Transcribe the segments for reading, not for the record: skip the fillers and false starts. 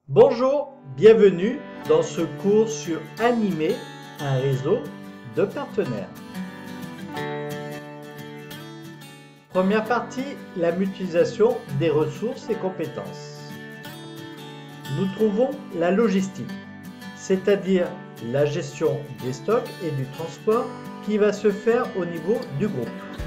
Bonjour, bienvenue dans ce cours sur animer un réseau de partenaires. Première partie, la mutualisation des ressources et compétences. Nous trouvons la logistique, c'est-à-dire la gestion des stocks et du transport qui va se faire au niveau du groupe.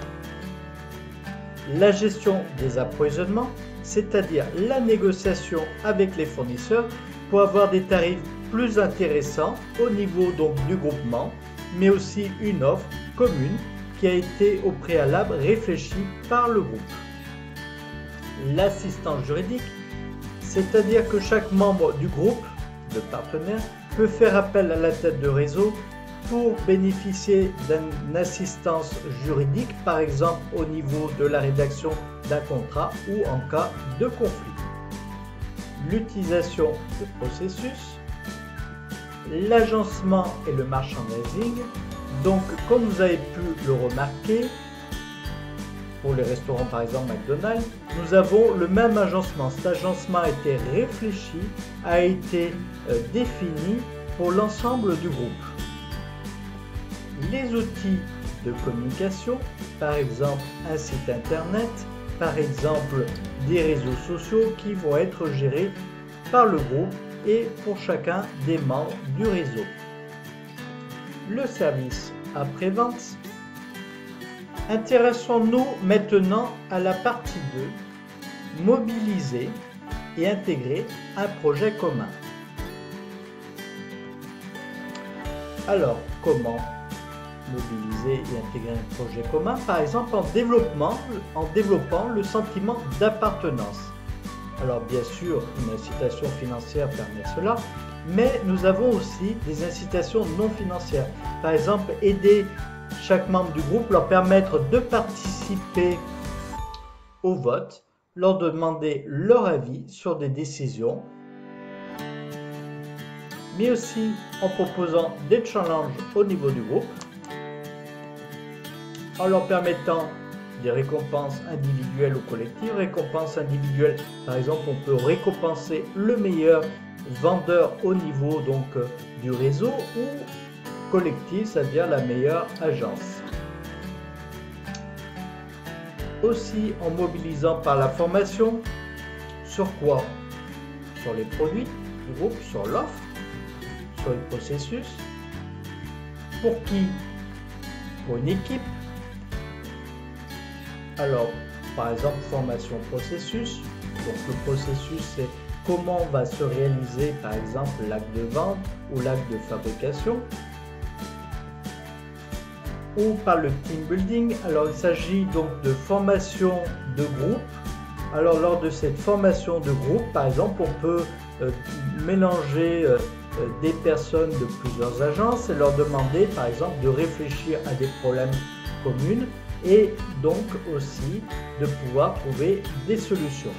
La gestion des approvisionnements, c'est-à-dire la négociation avec les fournisseurs pour avoir des tarifs plus intéressants au niveau donc du groupement, mais aussi une offre commune qui a été au préalable réfléchie par le groupe. L'assistance juridique, c'est-à-dire que chaque membre du groupe de partenaires peut faire appel à la tête de réseau pour bénéficier d'une assistance juridique, par exemple au niveau de la rédaction d'un contrat ou en cas de conflit. L'utilisation de processus, l'agencement et le merchandising. Donc, comme vous avez pu le remarquer, pour les restaurants par exemple McDonald's, nous avons le même agencement. Cet agencement a été réfléchi, a été défini pour l'ensemble du groupe. Les outils de communication, par exemple un site internet, par exemple des réseaux sociaux qui vont être gérés par le groupe et pour chacun des membres du réseau. Le service après-vente. Intéressons-nous maintenant à la partie 2, mobiliser et intégrer un projet commun. Alors, comment mobiliser et intégrer un projet commun? Par exemple, en développant le sentiment d'appartenance. Alors, bien sûr, une incitation financière permet cela, mais nous avons aussi des incitations non financières. Par exemple, aider chaque membre du groupe, leur permettre de participer au vote, leur demander leur avis sur des décisions, mais aussi en proposant des challenges au niveau du groupe, en leur permettant des récompenses individuelles ou collectives. Récompenses individuelles, par exemple, on peut récompenser le meilleur vendeur au niveau donc du réseau, ou collectif, c'est-à-dire la meilleure agence. Aussi en mobilisant par la formation, sur quoi? Sur les produits du groupe, sur l'offre, sur les processus. Pour qui? Pour une équipe. Alors, par exemple, formation processus. Donc le processus, c'est comment va se réaliser, par exemple, l'acte de vente ou l'acte de fabrication. Ou par le team building. Alors il s'agit donc de formation de groupe. Alors lors de cette formation de groupe, par exemple, on peut mélanger des personnes de plusieurs agences et leur demander par exemple de réfléchir à des problèmes communs et donc aussi de pouvoir trouver des solutions.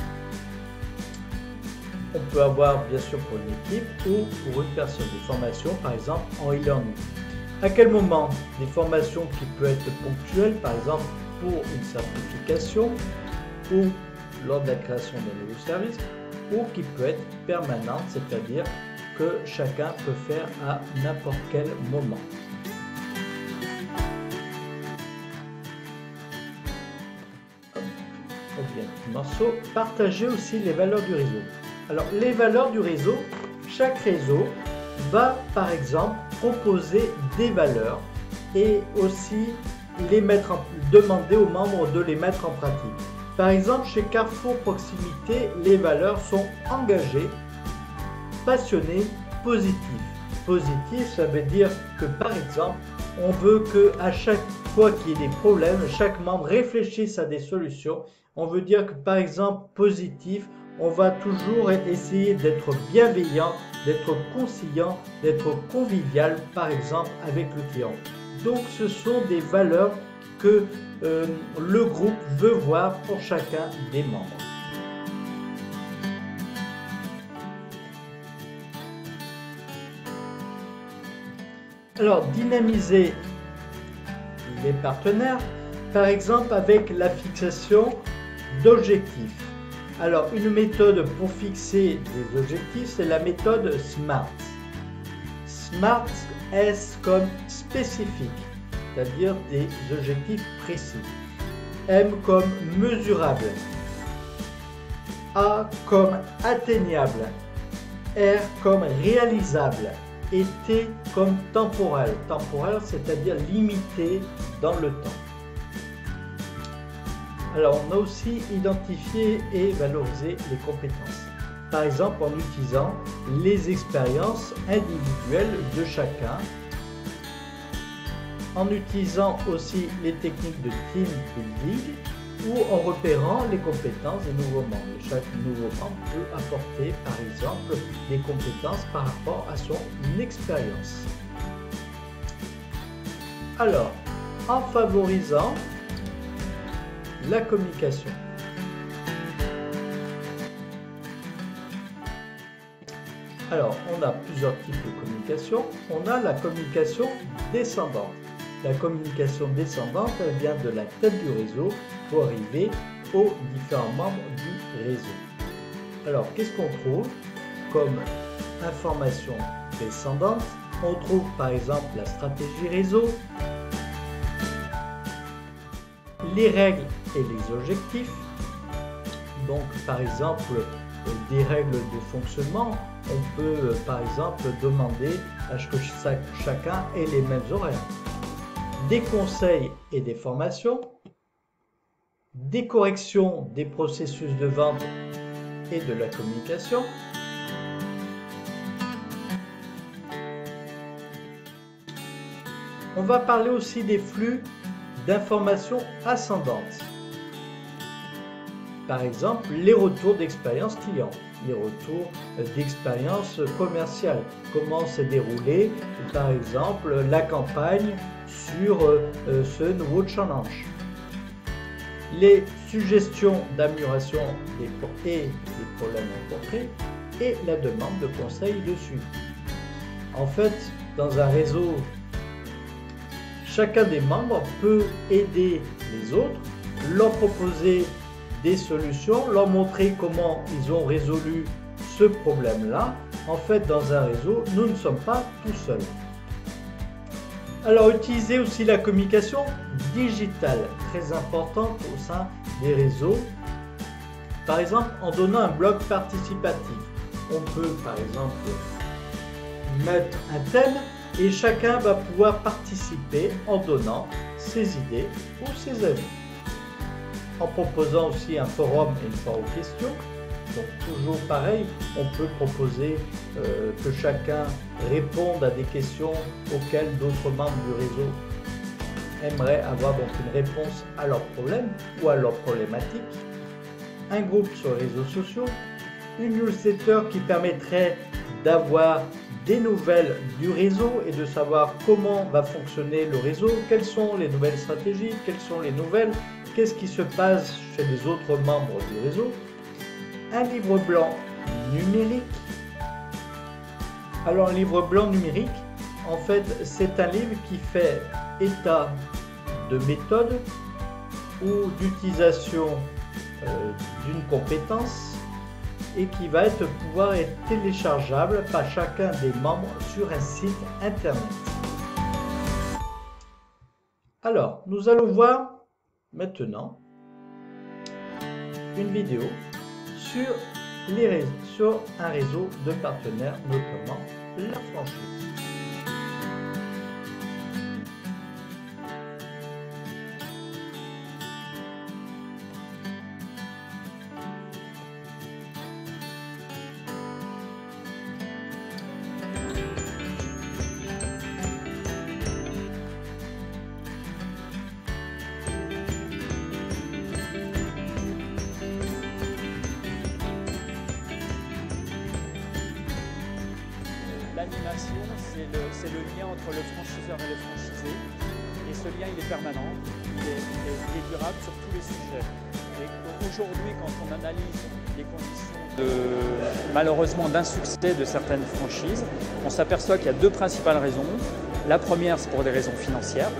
On peut avoir bien sûr pour une équipe ou pour une personne des formations par exemple en e-learning. À quel moment? Des formations qui peuvent être ponctuelles, par exemple pour une certification ou lors de la création d'un nouveau service, ou qui peut être permanente, c'est-à-dire que chacun peut faire à n'importe quel moment. Morceau. Partager aussi les valeurs du réseau. Alors les valeurs du réseau, chaque réseau va par exemple proposer des valeurs et aussi demander aux membres de les mettre en pratique. Par exemple, chez Carrefour Proximité, les valeurs sont engagées, passionnées, positives. Positif, ça veut dire que par exemple, on veut qu'à chaque fois qu'il y ait des problèmes, chaque membre réfléchisse à des solutions. On veut dire que par exemple, positif, on va toujours essayer d'être bienveillant, d'être conciliant, d'être convivial, par exemple, avec le client. Donc, ce sont des valeurs que le groupe veut voir pour chacun des membres. Alors, dynamiser les partenaires, par exemple, avec la fixation d'objectifs. Alors, une méthode pour fixer des objectifs, c'est la méthode SMART. SMART, S comme spécifique, c'est-à-dire des objectifs précis. M comme mesurable. A comme atteignable. R comme réalisable. Et T comme temporel. Temporel, c'est-à-dire limité dans le temps. Alors, on a aussi identifié et valorisé les compétences. Par exemple, en utilisant les expériences individuelles de chacun, en utilisant aussi les techniques de team building ou en repérant les compétences des nouveaux membres. Chaque nouveau membre peut apporter, par exemple, des compétences par rapport à son expérience. Alors, en favorisant la communication. Alors, on a plusieurs types de communication. On a la communication descendante. La communication descendante, elle vient de la tête du réseau pour arriver aux différents membres du réseau. Alors, qu'est-ce qu'on trouve comme information descendante? On trouve par exemple la stratégie réseau, les règles et les objectifs. Donc, par exemple, des règles de fonctionnement, on peut par exemple demander à ce que chacun ait les mêmes horaires. Des conseils et des formations, des corrections des processus de vente et de la communication, on va parler aussi des flux d'informations ascendantes. Par exemple, les retours d'expérience client, les retours d'expérience commerciale, comment s'est déroulée par exemple la campagne sur ce nouveau challenge. Les suggestions d'amélioration et des problèmes rencontrés et la demande de conseils dessus. En fait, dans un réseau, chacun des membres peut aider les autres, leur proposer des solutions, leur montrer comment ils ont résolu ce problème-là. En fait, dans un réseau, nous ne sommes pas tout seuls. Alors, utilisez aussi la communication digitale, très importante au sein des réseaux. Par exemple, en donnant un blog participatif. On peut, par exemple, mettre un thème et chacun va pouvoir participer en donnant ses idées ou ses avis. En proposant aussi un forum et une foire aux questions. Donc toujours pareil, on peut proposer que chacun réponde à des questions auxquelles d'autres membres du réseau aimeraient avoir donc une réponse à leurs problèmes ou à leurs problématiques. Un groupe sur les réseaux sociaux, une newsletter qui permettrait d'avoir des nouvelles du réseau et de savoir comment va fonctionner le réseau, quelles sont les nouvelles stratégies, quelles sont les nouvelles, qu'est-ce qui se passe chez les autres membres du réseau. Un livre blanc numérique. Alors, un livre blanc numérique, en fait, c'est un livre qui fait état de méthode ou d'utilisation d'une compétence et qui va pouvoir être téléchargeable par chacun des membres sur un site internet. Alors, nous allons voir maintenant une vidéo sur un réseau de partenaires, notamment la franchise. L'animation, c'est le lien entre le franchiseur et le franchisé. Et ce lien, il est permanent, il est durable sur tous les sujets. Et aujourd'hui, quand on analyse les conditions malheureusement d'insuccès de certaines franchises, on s'aperçoit qu'il y a deux principales raisons. La première, c'est pour des raisons financières.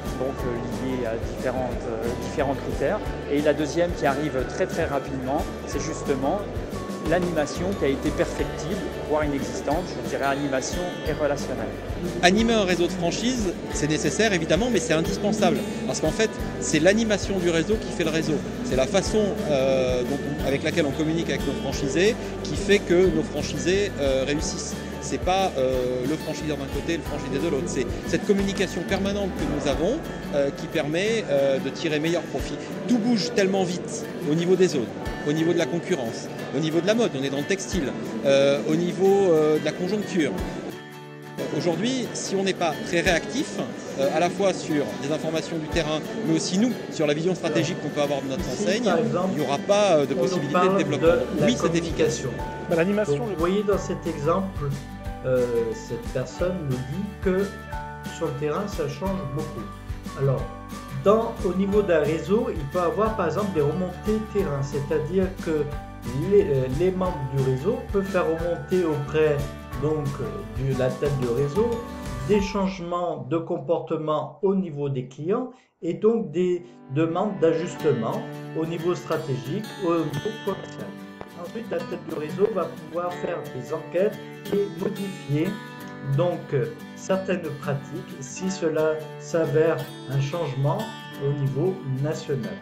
donc liées à différents critères. Et la deuxième qui arrive très très rapidement, c'est justement l'animation qui a été perfectible, voire inexistante, je dirais animation et relationnelle. Animer un réseau de franchise, c'est nécessaire évidemment, mais c'est indispensable. Parce qu'en fait, c'est l'animation du réseau qui fait le réseau. C'est la façon avec laquelle on communique avec nos franchisés qui fait que nos franchisés réussissent. C'est pas le franchiseur d'un côté et le franchisé de l'autre. C'est cette communication permanente que nous avons qui permet de tirer meilleur profit. Tout bouge tellement vite au niveau des zones, au niveau de la concurrence, au niveau de la mode, on est dans le textile, au niveau de la conjoncture. Aujourd'hui, si on n'est pas très réactif, à la fois sur des informations du terrain, mais aussi nous, sur la vision stratégique qu'on peut avoir de notre enseigne, il n'y aura pas de possibilité de développement. Oui, c'est efficace. L'animation. Vous voyez dans cet exemple, cette personne nous dit que sur le terrain, ça change beaucoup. Alors, au niveau d'un réseau, il peut avoir par exemple des remontées terrain, c'est-à-dire que les membres du réseau peuvent faire remonter auprès de la tête du réseau des changements de comportement au niveau des clients et donc des demandes d'ajustement au niveau stratégique, au niveau commercial. Ensuite, la tête du réseau va pouvoir faire des enquêtes et modifier certaines pratiques si cela s'avère un changement au niveau national.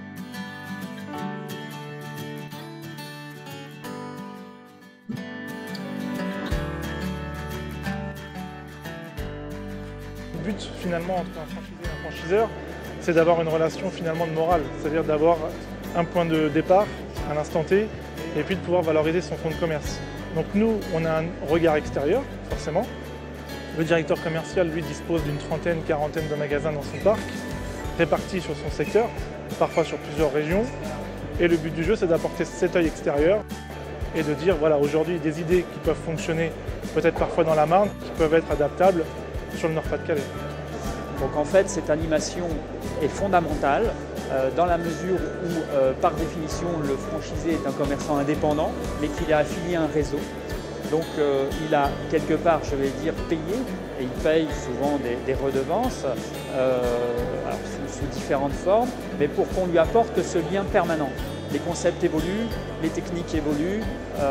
Le but finalement entre un franchisé et un franchiseur, c'est d'avoir une relation finalement de morale, c'est-à-dire d'avoir un point de départ, un instant T, et puis de pouvoir valoriser son fonds de commerce. Donc nous, on a un regard extérieur, forcément. Le directeur commercial, lui, dispose d'une trentaine, quarantaine de magasins dans son parc, répartis sur son secteur, parfois sur plusieurs régions. Et le but du jeu, c'est d'apporter cet œil extérieur et de dire, voilà, aujourd'hui, des idées qui peuvent fonctionner peut-être parfois dans la Marne, qui peuvent être adaptables sur le Nord-Pas-de-Calais. Donc en fait, cette animation est fondamentale dans la mesure où, par définition, le franchisé est un commerçant indépendant, mais qu'il est affilié à un réseau. Donc il a quelque part, je vais dire, payé, et il paye souvent des redevances sous différentes formes, mais pour qu'on lui apporte ce lien permanent. Les concepts évoluent, les techniques évoluent,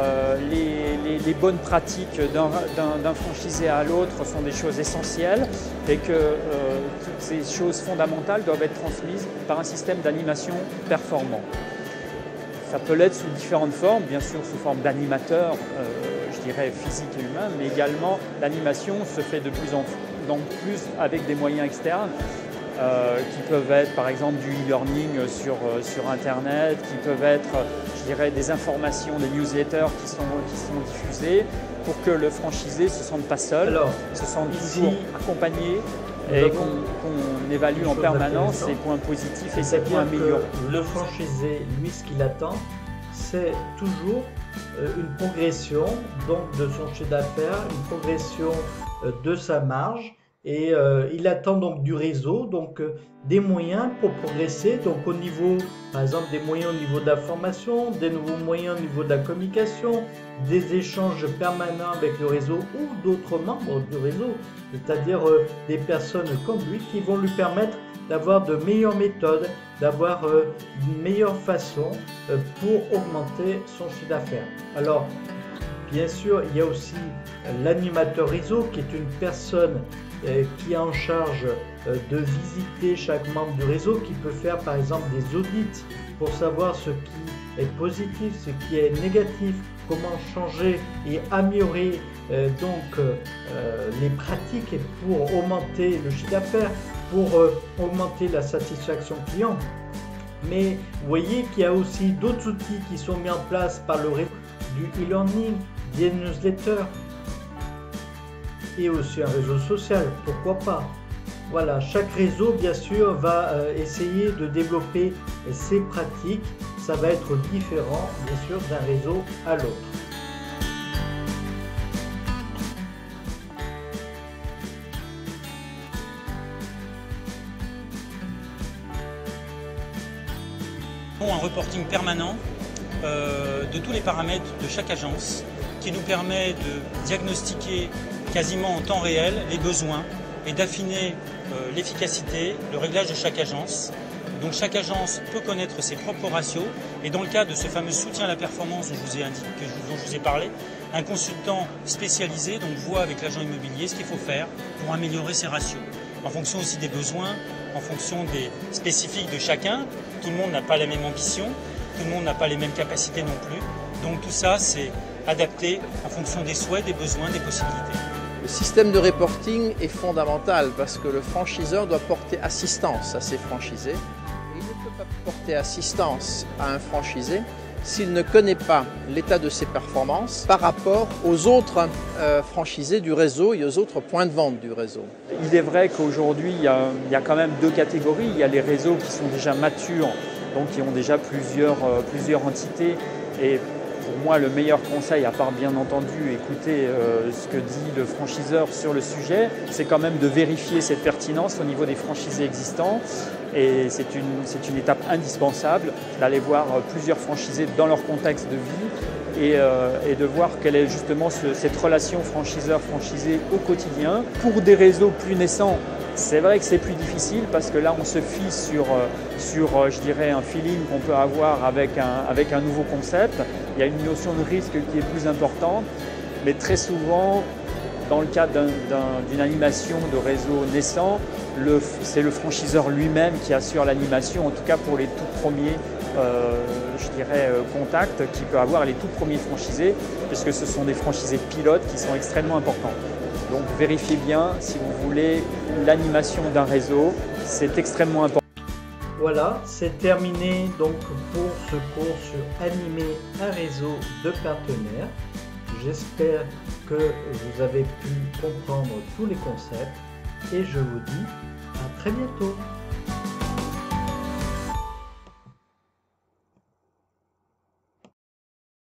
les bonnes pratiques d'un franchisé à l'autre sont des choses essentielles et que toutes ces choses fondamentales doivent être transmises par un système d'animation performant. Ça peut l'être sous différentes formes, bien sûr sous forme d'animateur, je dirais physique et humain, mais également l'animation se fait de plus en plus avec des moyens externes. Qui peuvent être par exemple du e-learning sur Internet, qui peuvent être, je dirais, des informations, des newsletters qui sont diffusées pour que le franchisé ne se sente pas seul, se sente toujours accompagné et qu'on évalue en permanence ses points positifs et ses points améliorés. Le franchisé, lui, ce qu'il attend, c'est toujours une progression de son chiffre d'affaires, une progression de sa marge. Et il attend donc du réseau, des moyens pour progresser, au niveau, par exemple, des moyens au niveau de la formation, des nouveaux moyens au niveau de la communication, des échanges permanents avec le réseau ou d'autres membres du réseau, c'est-à-dire des personnes comme lui qui vont lui permettre d'avoir de meilleures méthodes, d'avoir une meilleure façon pour augmenter son chiffre d'affaires. Alors, bien sûr, il y a aussi l'animateur réseau qui est une personne qui est en charge de visiter chaque membre du réseau, qui peut faire par exemple des audits pour savoir ce qui est positif, ce qui est négatif, comment changer et améliorer les pratiques pour augmenter le chiffre d'affaires, pour augmenter la satisfaction client. Mais vous voyez qu'il y a aussi d'autres outils qui sont mis en place par le réseau, du e-learning, des newsletters, et aussi un réseau social, pourquoi pas. Voilà, chaque réseau bien sûr va essayer de développer ses pratiques, ça va être différent bien sûr d'un réseau à l'autre. Un reporting permanent de tous les paramètres de chaque agence qui nous permet de diagnostiquer quasiment en temps réel les besoins et d'affiner l'efficacité, le réglage de chaque agence. Donc chaque agence peut connaître ses propres ratios et dans le cas de ce fameux soutien à la performance dont je vous ai parlé, un consultant spécialisé donc voit avec l'agent immobilier ce qu'il faut faire pour améliorer ses ratios. En fonction aussi des besoins, en fonction des spécifiques de chacun, tout le monde n'a pas la même ambition, tout le monde n'a pas les mêmes capacités non plus. Donc tout ça c'est adapté en fonction des souhaits, des besoins, des possibilités. Le système de reporting est fondamental parce que le franchiseur doit porter assistance à ses franchisés. Il ne peut pas porter assistance à un franchisé s'il ne connaît pas l'état de ses performances par rapport aux autres franchisés du réseau et aux autres points de vente du réseau. Il est vrai qu'aujourd'hui, il y a quand même deux catégories. Il y a les réseaux qui sont déjà matures, donc qui ont déjà plusieurs entités. Et pour moi, le meilleur conseil, à part bien entendu écouter ce que dit le franchiseur sur le sujet, c'est quand même de vérifier cette pertinence au niveau des franchisés existants. Et c'est une étape indispensable d'aller voir plusieurs franchisés dans leur contexte de vie et de voir quelle est justement cette relation franchiseur-franchisé au quotidien. Pour des réseaux plus naissants, c'est vrai que c'est plus difficile parce que là on se fie sur je dirais un feeling qu'on peut avoir avec un nouveau concept. Il y a une notion de risque qui est plus importante, mais très souvent dans le cadre d'une animation de réseau naissant, c'est le franchiseur lui-même qui assure l'animation, en tout cas pour les tout premiers contacts qu'il peut avoir, les tout premiers franchisés, puisque ce sont des franchisés pilotes qui sont extrêmement importants. Donc vérifiez bien si vous voulez l'animation d'un réseau, c'est extrêmement important. Voilà, c'est terminé donc pour ce cours sur animer un réseau de partenaires. J'espère que vous avez pu comprendre tous les concepts et je vous dis à très bientôt.